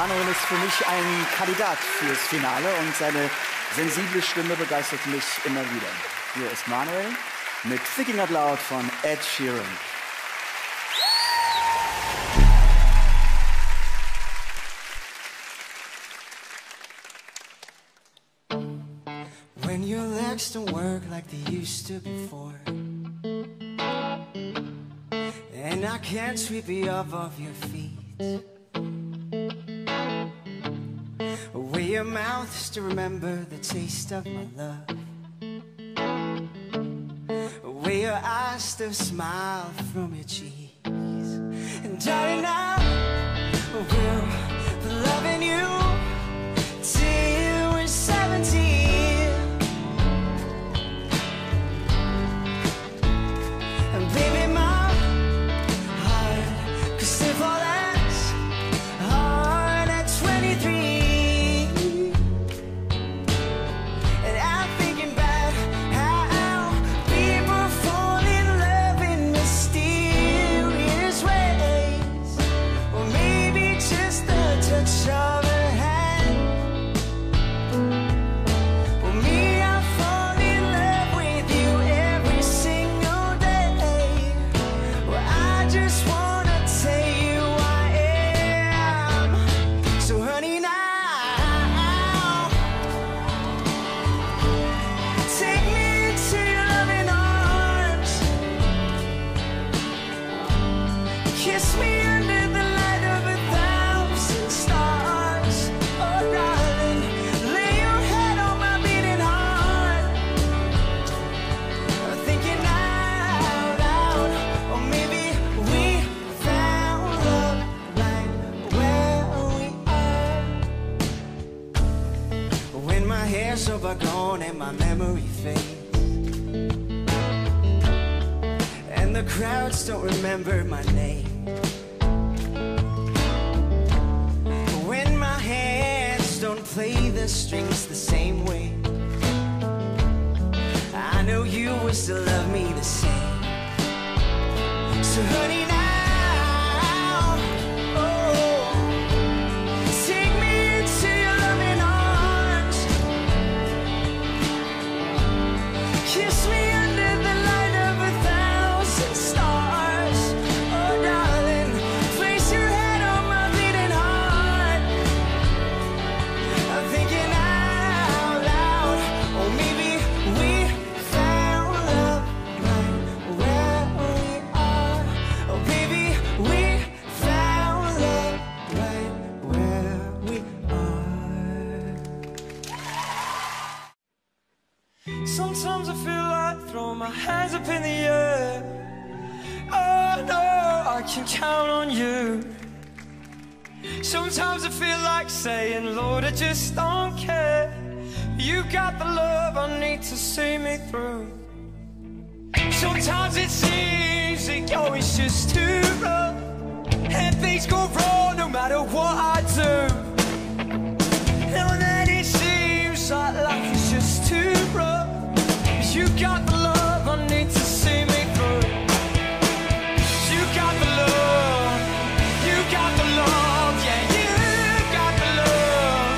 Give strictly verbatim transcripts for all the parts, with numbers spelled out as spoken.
Manuel ist für mich ein Kandidat fürs Finale und seine sensible Stimme begeistert mich immer wieder. Hier ist Manuel mit Thinking Out Loud von Ed Sheeran. When your legs don't work like they used to before, and I can't sweep you off of your feet, where your mouth still remember the taste of my love, where your eyes still smile from your cheeks, and darling, I will be loving you till we're seventeen. And baby, my heart could still fall as hard at twenty-three. And I'm thinking about how people fall in love in mysterious ways, or maybe just the touch of a hand. Well, me, I fall in love with you every single day. Well, I just wanna tell you I am. So honey, now take me into your loving arms, kiss me under the light of a thousand stars. Oh darling, lay your head on my beating heart. I'm thinking out loud, or maybe we found love right where we are. When my hair's so far gone and my memory fades, and the crowds don't remember my name, when my hands don't play the strings the same way, I know you will still love me the same. So honey, now, oh, take me into your loving arms, kiss me under the light of a thousand stars. Oh darling, place your head on my beating heart. I'm thinking out loud, or maybe we found love right where we are. Oh baby, we found love right where we are. Sometimes I feel like throwing my hands up in the air. Oh no, I can count on you. Sometimes I feel like saying, Lord, I just don't care. You got the love I need to see me through. Sometimes it seems that yo, it's just too rough, and things go wrong no matter what I do. And then it seems like life is just too rough, 'cause you got the love I need to see me through. You got the love, you got the love, yeah, you got the love.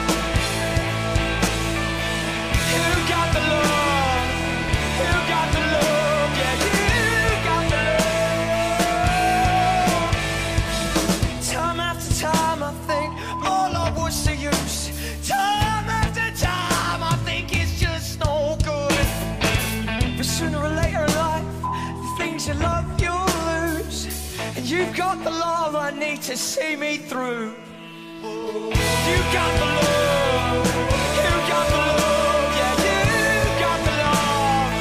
You got the love, you got the love, yeah, you got the love. Time after time I think all I was to use. Time after time I think it's just no good. But sooner or later in life, the things you love you'll lose, and you've got the love I need to see me through. You got the love, you got the love, yeah, you got the love.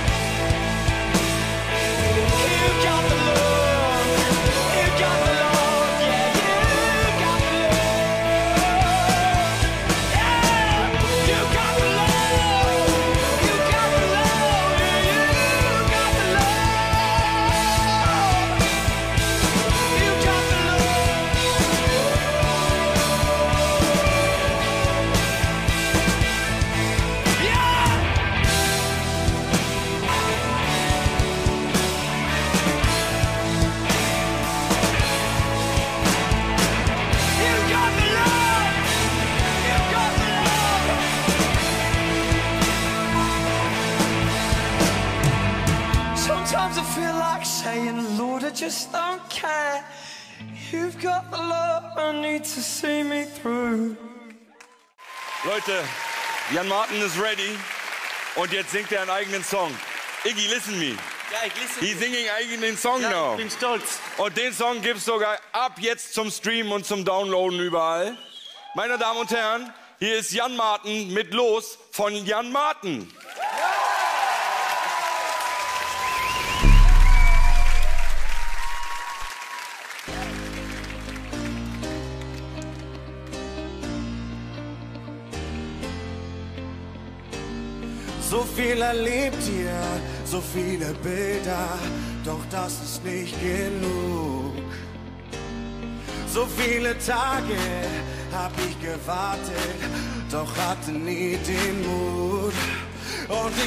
You got the love, you got the love, yeah, you got the love. Yeah, you got the love, you got the love, yeah, you got the love. You got the love. Sometimes I feel like saying, Lord, I just don't care. You've got the love I need to see me through. Leute, Jan-Marten ist ready und jetzt singt er einen eigenen Song. Iggy, listen me. Ja, ich listen. He's singing eigenen Song Ja, now. ich bin stolz. Und den Song gibt's sogar ab jetzt zum Streamen und zum Downloaden überall. Meine Damen und Herren, hier ist Jan-Marten mit Los von Jan-Marten. So viel erlebt ihr, so viele Bilder, doch das ist nicht genug. So viele Tage hab ich gewartet, doch hatte nie den Mut. Und ich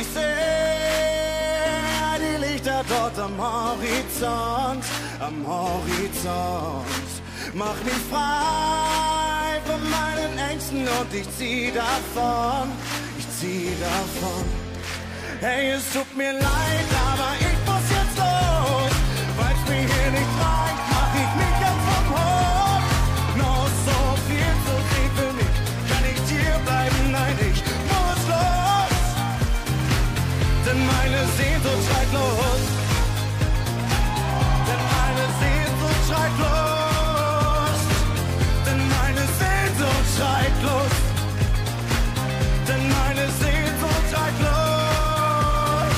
seh die Lichter dort am Horizont, am Horizont. Mach mich frei von meinen Ängsten und ich zieh davon. Zieh davon. Hey, es tut mir leid, aber ich muss jetzt los. Weil's mir hier nicht reicht, mach ich mich jetzt vom Hof. Noch so viel zu sehen für mich, kann ich hier bleiben? Nein, ich muss los. Denn meine Sehnsucht schreit los. Denn meine Sehnsucht schreit los. Denn meine Sehnsucht schreit los. Denn meine Sehnsucht schreit los.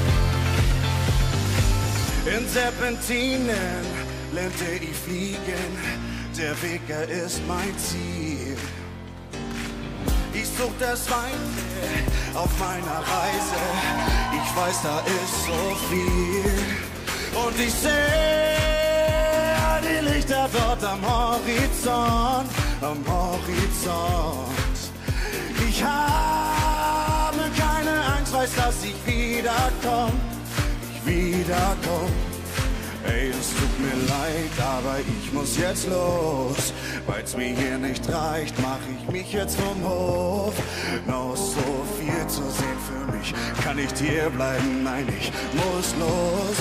In Serpentinen lernte ich fliegen, der Weg, er ist mein Ziel. Ich such das Weite auf meiner Reise, ich weiß, da ist so viel. Und ich sehe die Lichter dort am Horizont, am Horizont. Ich habe keine Angst, weiß, dass ich wiederkomm, ich wiederkomm. Ey, es tut mir leid, aber ich muss jetzt los. Weil's mir hier nicht reicht, mach ich mich jetzt vom Hof. Noch so viel zu sehen für mich, kann nicht hier bleiben, nein, ich muss los.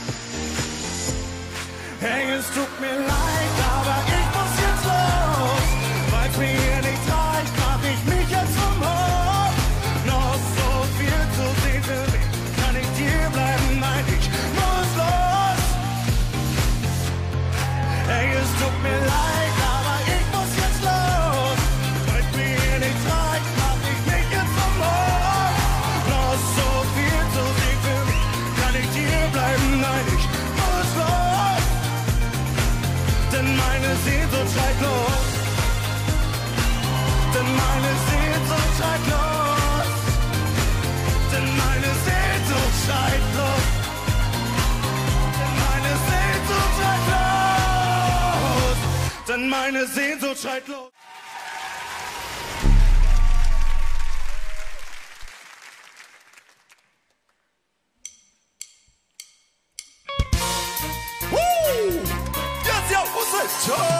Hey, es tut mir leid, aber ich muss jetzt los. Weil's mir hier nicht reicht, mach ich mich jetzt vom Hof. Noch so viel zu sehen für mich, kann ich hier bleiben, nein, ich muss los. Hey, es tut mir leid, aber ich muss jetzt los. Weil's mir hier nicht reicht, mach ich mich jetzt vom Hof. Noch so viel zu sehen für mich, kann ich hier bleiben, nein, ich muss los. Denn meine Sehnsucht schreit los. Denn meine Sehnsucht schreit los. Denn meine Sehnsucht schreit los. Denn meine Sehnsucht schreit los. Denn meine Sehnsucht schreit los. Woo! Yes, yo, what's it?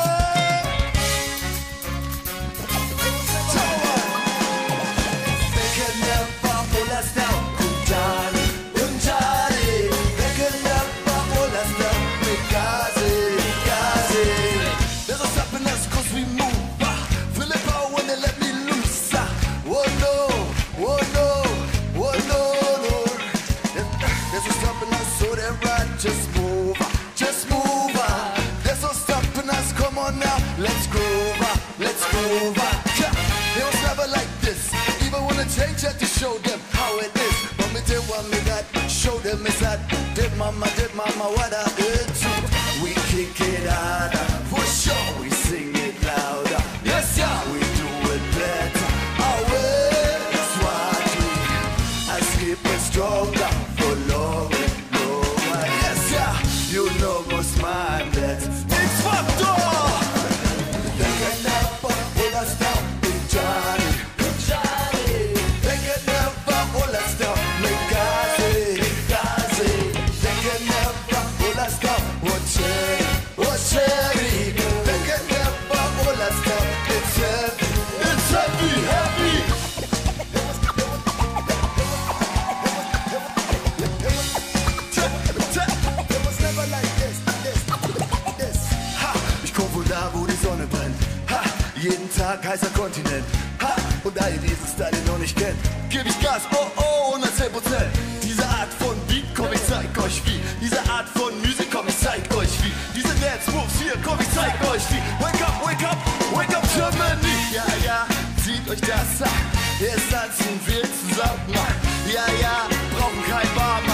Just move, just move. There's no stopping us. Come on now, let's groove, let's groove. Yeah. It was never like this. Even when I change, had to show them how it is. But me tell what me got, show them is that. Did mama, did mama, what I did too. We kick it harder, for sure. We sing it louder. Yes, yeah, we do it better. Our way is what we. I keep it stronger for long. You know what's my bet. It's fucked up. They can never pull us down, Big Johnny. Big Johnny. They can never pull us down, Big Gazi. Big Gazi. They can never pull us down, oh Cherry, oh Cherry. They can Tag heißer Kontinent. Ha! Und all diesen Style, den noch nicht kennt, geb ich Gas, oh oh, hundertzehn Prozent. Diese Art von Beat, komm, ich zeig euch wie. Diese Art von Musik, komm, ich zeig euch wie. Diese Dance Moves hier, komm, ich zeig euch wie. Wake up, wake up, wake up Germany. Ja, ja, zieht euch das ab. Erst tanzen wir zusammen. Ja, ja, brauchen kein Barmann.